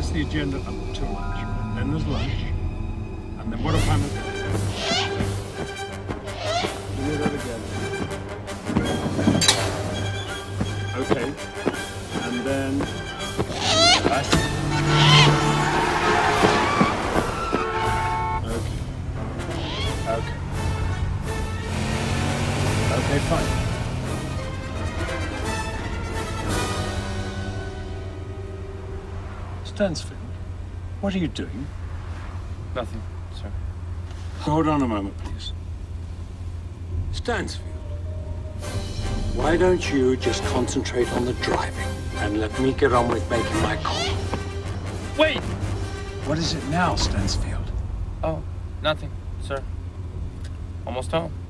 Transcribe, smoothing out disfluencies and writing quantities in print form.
That's the agenda up till lunch. And then there's lunch. And then what time is it? Do that again. Okay. And then... Okay. Okay, fine. Stansfield, what are you doing? Nothing, sir. Hold on a moment, please. Stansfield, why don't you just concentrate on the driving and let me get on with making my call? Wait! What is it now, Stansfield? Oh, nothing, sir. Almost home.